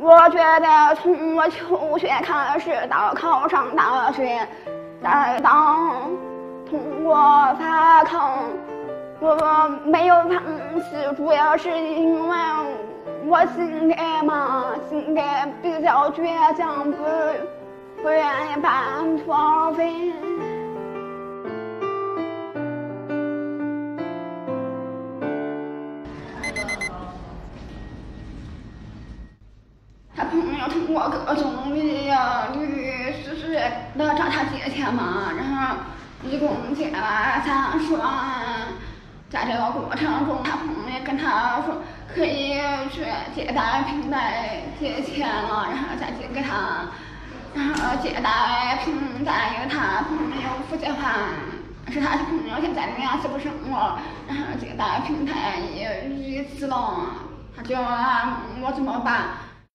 我觉得从我求学开始到考上大学，再到通过法考，我没有放弃，主要是因为我性格比较倔强，不愿意半途而废。他朋友通过各种理由的找他借钱嘛，然后一共借了30万。在这个过程中，他朋友跟他说可以去借贷平台借钱了，然后再借给他，然后借贷平台他朋友不借还，是他朋友现在联系不上了，然后借贷平台也逾期了，他就问我怎么办。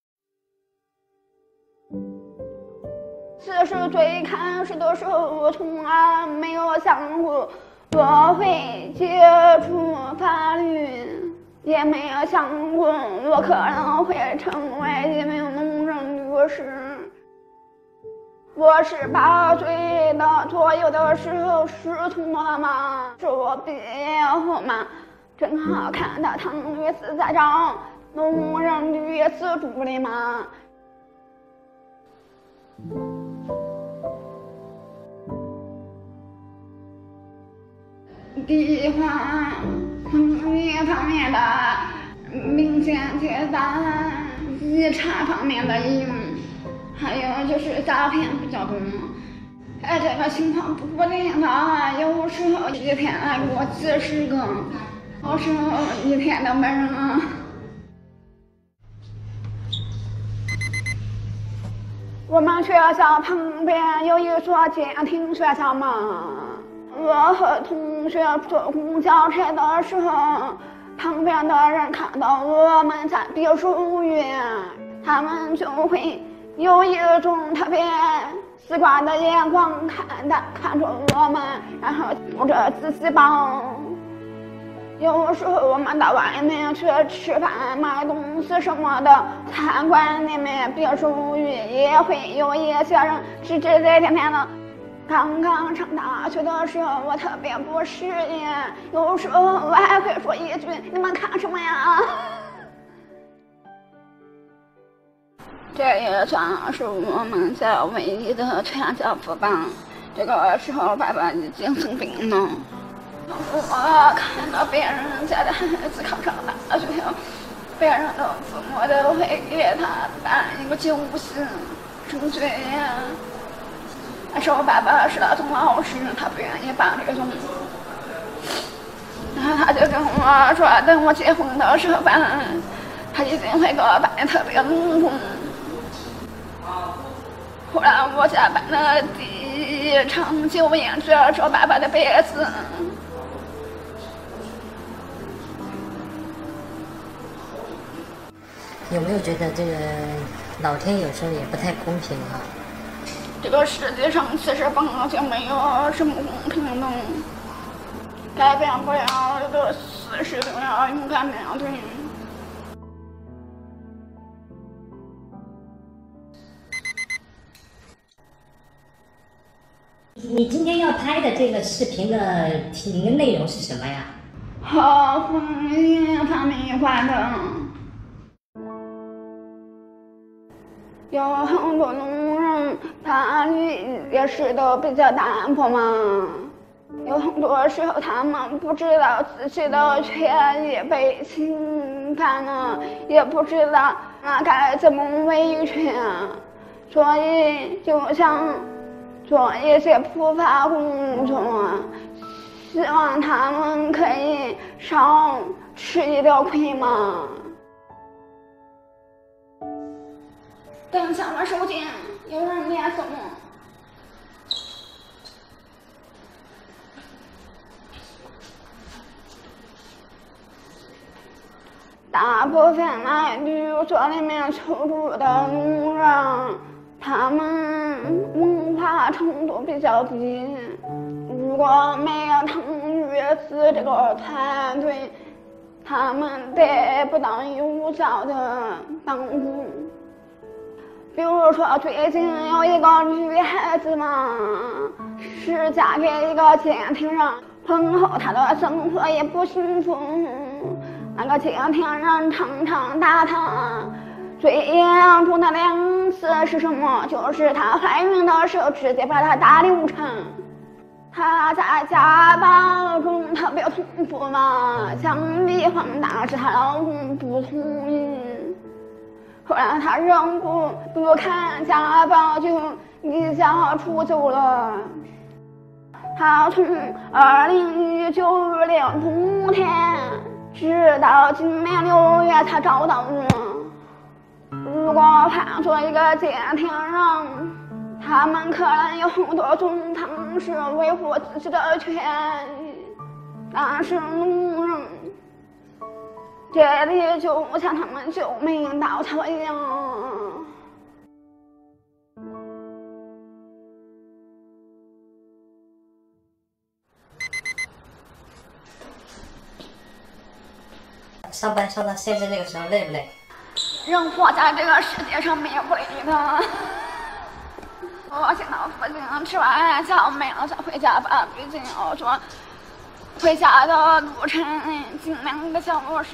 其实最开始的时候，我从来没有想过我会接触法律，也没有想过我可能会成为一名农人律师。我18岁的左右的时候失聪了嘛，是我毕业后嘛，正好看到唐律师在找农人律师助理嘛。第一款法律方面的明显接待遗产方面的义务，还有就是诈骗比较多。这个情况不定的，有时候一天来过几10个，有时候一天都没人。我们学校旁边有一所监听学校嘛，我和同学坐公交车的时候，旁边的人看到我们在比手语，他们就会有一种特别奇怪的眼光看着我们，然后捂着自己包。有时候我们到外面去吃饭买东西什么的，餐馆里面比手语也会有一些人指指点点的。刚刚上大学的时候，我特别不适应，有时候我还会说一句：“你们看什么呀？”这也算是我们家唯一的全家福吧。这个时候，爸爸已经生病了。我看到别人家的孩子考上大学，别人的父母都会给他办一个酒席升学呀。但是我爸爸是那种老师，他不愿意办这种，然后他就跟我说，等我结婚的时候办，他一定会给我办得特别隆重。后来我家办了第一场酒宴，主要是我爸爸的别子。 有没有觉得这个老天有时候也不太公平啊？ 这个世界上其实本来就没有什么公平的，改变不了的事实都要勇敢面对。 你今天要拍的这个视频的内容是什么呀？ 和婚姻方面有关的。有很多农人法律意识都比较淡薄嘛，有很多时候他们不知道自己的权益被侵犯了，也不知道该怎么维权，所以就想做一些普法工作，希望他们可以少吃一点亏嘛。等下我手机有人联系我。大部分来律所里面求助的农人，他们文化程度比较低，如果没有唐律师这个团队，他们得不到有效的帮助。 比如说最近有一个女孩子嘛，是嫁给一个监听人，婚后她的生活也不幸福。那个监听人常常打她，最严重的2次是什么？就是她怀孕的时候直接把她打流产。她在家暴中特别痛苦嘛，想离婚，但是她老公不同意。后来她忍不看家暴，就离家出走了。她从2019年冬天直到今年6月才找到人。如果换做一个监听人，他们可能有很多种方式维护自己的权益，但是路人这里就像他们救命稻草一样。 上班上到现在这个时候累不累？ 人活在这个世界上没有不累的。我先到附近吃完饺没了再回家吧，毕竟我说回家的路程近2个小时。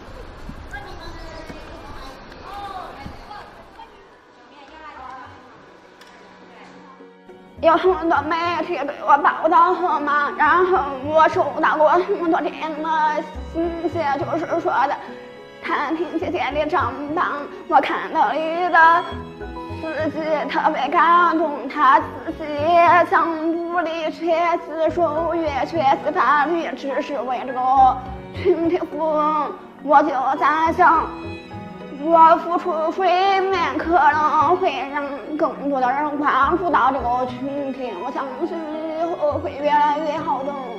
有很多媒体对我报道后嘛，然后我收到过很多这样的信息，就是说的探听姐姐的账单，我看到你的自己特别感动，他自己也想努力学习手语、学习法律，只是为这个群体服务。我就在想，我付出水面可能会让更多的人关注到这个群体，我相信以后会越来越好的。